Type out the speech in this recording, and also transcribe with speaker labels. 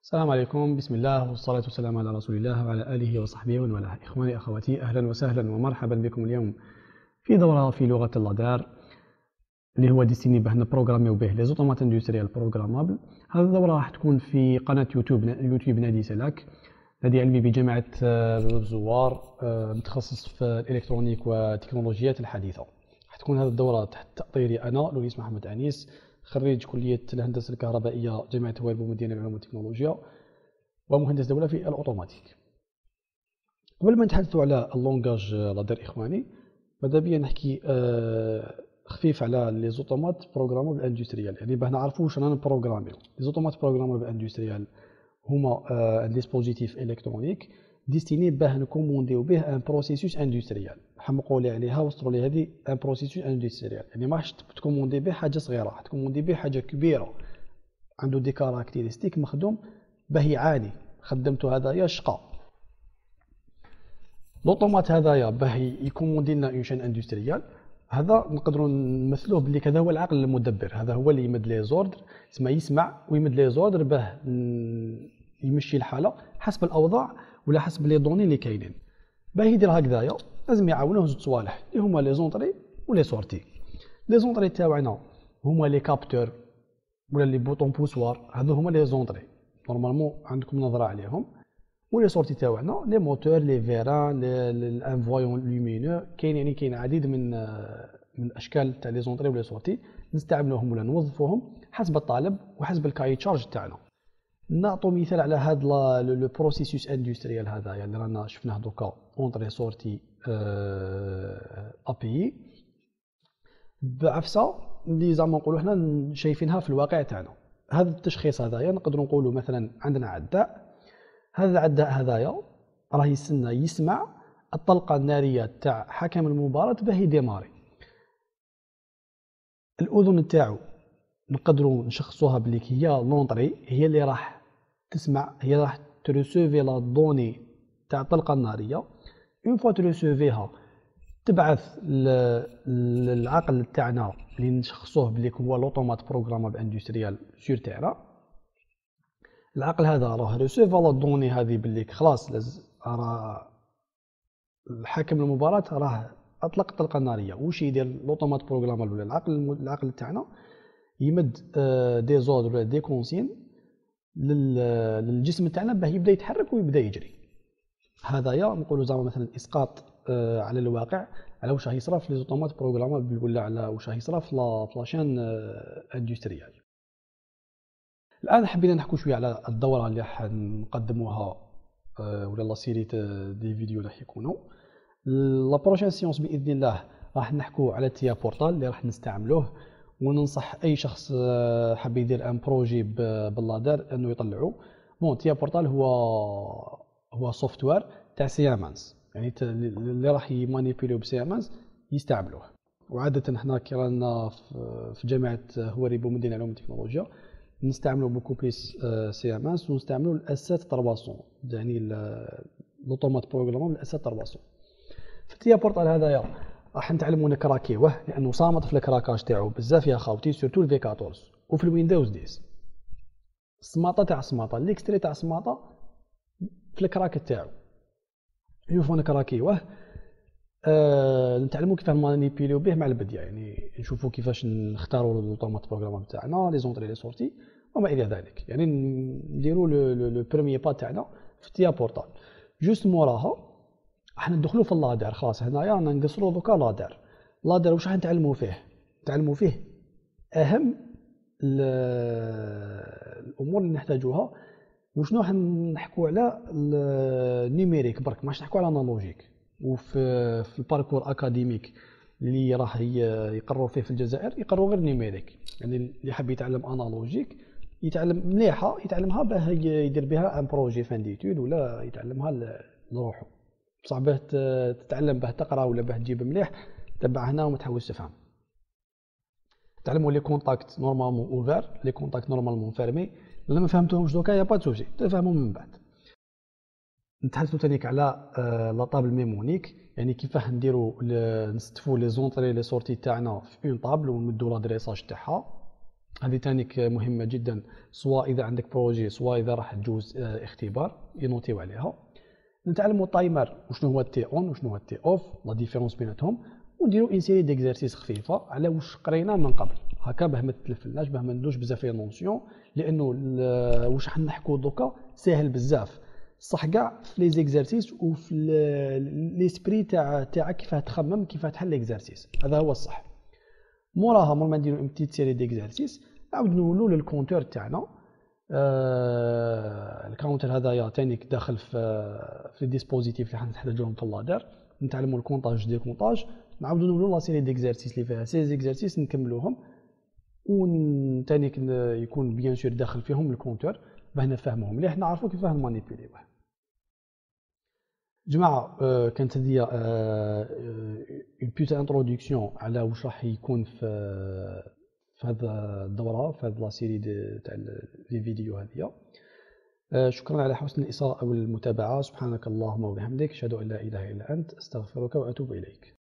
Speaker 1: السلام عليكم، بسم الله والصلاة والسلام على رسول الله وعلى آله وصحبه ومن والاه. إخواني أخواتي، أهلا وسهلا ومرحبا بكم اليوم في دورة في لغة اللادار اللي هو ديستيني باه نبروغراميو به لي زوطومات اندستريال بروغرامابل. هذه الدورة راح تكون في قناة يوتيوب نادي سلاك، نادي علمي بجامعة الزوار، متخصص في الإلكترونيك والتكنولوجيات الحديثة. راح تكون هذه الدورة تحت تأطيري أنا لوريس محمد أنيس، خريج كلية الهندسة الكهربائية جامعة هوارب ومدينة العلوم والتكنولوجيا، ومهندس دولة في الأوتوماتيك. قبل ما نتحدثوا على اللونجاج لادار إخواني، ماذا بيا نحكي خفيف على لي زوطومات بروغرامابل اندستريال، يعني باه نعرفوا واش رانا نبروغراميو. لي زوطومات بروغرامابل اندستريال هما ان ديسبوزيتيف الكترونيك ديستيني باه نكومونديو به ان بروسيسوس اندستريال. حمقوا لي عليها وصلوا لي هذه ان بروسيسوس اندستريال، يعني ماش تكوموندي به حاجه صغيره، تكوموندي به حاجه كبيره عنده دي كاركتيرستيك مخدوم باه يعاني خدمته هذايا شقا. لوطومات هذايا باه يكوموندي لنا اون شين اندستريال، هذا نقدروا نمثلوه بلي كذا هو العقل المدبر، هذا هو اللي يمد لي زوردر، تسمى يسمع ويمد لي زوردر باه يمشي الحاله حسب الاوضاع ولا حسب لي دوني اللي كاينين. باه يدير هكذايا لازم يعاونوه زوج صوالح اللي هما لي زونطري ولي سورتي. لي زونطري تاعنا هما لي كابتور ولا لي بوطون بوسوار، هذو هما لي زونطري نورمالمون عندكم نظره عليهم. ولي سورتي تاعنا لي موتور، لي فيران، الانفويون لومينو، كاين عديد من الاشكال تاع لي زونطري ولي سورتي، نستعملوهم ولا نوظفوهم حسب الطالب وحسب الكاي تشارج تاعنا. نعطوا مثال على هذا لو بروسيسوس اندستريال هذايا اللي رانا شفناه دوكا اونطري سورتي ابي بعفسه اللي زعما نقولوا حنا شايفينها في الواقع تاعنا. هذا التشخيص هذايا نقدروا نقولوا مثلا عندنا عداء، هذا العداء هذايا راه يستنى يسمع الطلقه الناريه تاع حكم المباراه باه يديماري. الاذن تاعو نقدروا نشخصوها بلي هي لونطري، هي اللي راح تسمع، هي راح تريسيفي لا دوني تاع الطلقه الناريه. اون فوا تريسيفيها تبعث للعقل تاعنا اللي نشخصوه بلي هو لوطومات بروغرامابل اندستريال سور تيرا. العقل هذا راه ريسيفا لا دوني هذه بلي خلاص راه الحاكم المباراة راه اطلق الطلقه الناريه. واش يدير لوطومات بروغرامابل ولا العقل تاعنا؟ يمد دي زود ولا دي كونسين للجسم تاعنا باه يبدا يتحرك ويبدا يجري. هذايا نقولوا زعما مثلا اسقاط على الواقع على واش راه يصرا في لي زوطومات بروغرامابل ولا على واش راه يصرا في لاشين اندستريال. الان حبينا نحكوا شويه على الدوره اللي راح نقدموها ولا لا سيري دي فيديو راح يكونوا. لا بروشين سيونس باذن الله راح نحكوا على تيا بورتال اللي راح نستعملوه، وننصح اي شخص حاب يدير ان بروجي باللادار انه يطلعوا. بون تيا بورتال هو سوفتوير تاع سيامانس، يعني اللي راح يمانيبيليو بسيامانس يستعملوه. وعاده حنا كي رانا في جامعه هواريب ومدينه العلوم والتكنولوجيا نستعملوا بوكو بليس سيامانس، ونستعملوا الاسات 300، يعني لوطومات بروغرامابل الاسات 300. في تيا بورتال هذايا راح نتعلموا نكراكيوه لانه صامت في الكراكاج تاعو بزاف يا خاوتي، سورتو الفي 14 وفي الويندوز 10. السماطه تاع السماطه ليكستري تاع السماطه في الكراك تاعو يوفو نكراكيوه. نتعلموا كيفاش مانيبيليو به مع البديه، يعني نشوفوا كيفاش نختاروا لوطومات بروغرامابل تاعنا لي زونطري لي سورتي وما الى ذلك، يعني نديروا لو بروميير با تاعنا في تيا بورتال. جوست موراها راح ندخلوا في اللادار. خلاص هنايا رانا نقصروا دوكا لادار. لادار واش راح نتعلموا فيه؟ نتعلموا فيه اهم الامور اللي نحتاجوها. وشنو راح نحكوا على النيميريك برك، ماش نحكوا على انالوجيك. وفي الباركور اكاديميك اللي راح يقروا فيه في الجزائر يقروا غير نيميريك، يعني اللي حاب يتعلم انالوجيك يتعلم مليحه، يتعلمها باه يدير بها ان بروجي فان ديتود ولا يتعلمها لروحه. بصح باه تتعلم باه تقرا ولا باه تجيب مليح تبع هنا وما تحوس تفهم. تعلموا لي كونتاكت نورمالمون اوفر، لي كونتاكت نورمالمون فيرمي. الا ما فهمتوهمش دوكا يا با سوسي تفهموا من بعد. نتحدثوا ثانيك على لا طابل ميمونيك، يعني كيفاه نديروا نستفوا لي زونطري لي سورتي تاعنا في اون طابل ونمدوا لادريساج تاعها. هذه تانيك مهمة جدا، سواء إذا عندك بروجي سواء إذا راح تجوز اختبار ينوتيو عليها. نتعلموا التايمر وشنو هو التي اون وشنو هو التي اوف، لا ديفيرونس بيناتهم، ونديروا ان سيري ديكزارسيس خفيفه على واش قرينا من قبل هكا، باه ما تتلفلناش، باه ما ندوش بزاف لي نونسيون، لانه واش راح نحكوا دوكا ساهل بزاف، صح كاع في لي زيكزارسيس وفي ليسبري تاعك كيفاه تخمم كيفاه تحل ليكزارسيس، هذا هو الصح. موراها مور ما نديرو اون بتيت سيري ديكزارسيس نعاود نولو للكونتور تاعنا. الكاونتر هذايا تانيك داخل في الديسبوزيتيف اللي حنحتاجوهم في اللادر، نتعلموا الكونطاج دي كونطاج، نعاودو نولو لا سيري ديكزارسيس اللي فيها 16 زيكزارسيس نكملوهم، وتانيك يكون بيان سور داخل فيهم الكونتور باه نفهمهم مليح، نعرفوا كيفاه نمانيبيليوه. جماعة كانت هذه اون بيت انتروداكسيون على واش راح يكون في هذا الدورة، في هذه لا سيري تاع لي فيديو هذه. شكرا على حسن الإصغاء والمتابعة، سبحانك اللهم وبحمدك، أشهد أن لا إله إلا أنت، أستغفرك وأتوب إليك.